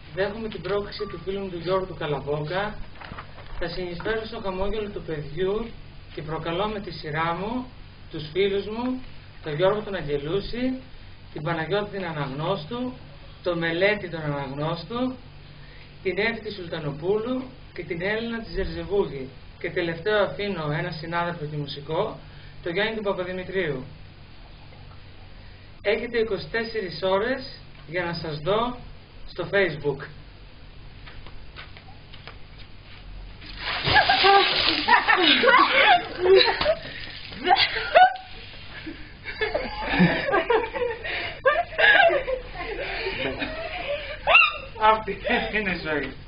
Δέχομαι την πρόκληση του φίλου μου του Γιώργου του Καλαβόκα. Θα συνεισφέρω στο χαμόγελο του παιδιού και προκαλώ με τη σειρά μου τους φίλους μου, τον Γιώργο τον Αγγελούση, την Παναγιώτη την Αναγνώστου, τον Μελέτη τον Αναγνώστου, την Εύη τη Σουλτανοπούλου και την Έλληνα τη Ζερζεβούγη. Και τελευταίο αφήνω ένα συνάδελφο και μουσικό, τον Γιάννη του Παπαδημητρίου. Έχετε 24 ώρες για να σας δω στο Facebook. Αυτή είναι η ζωή.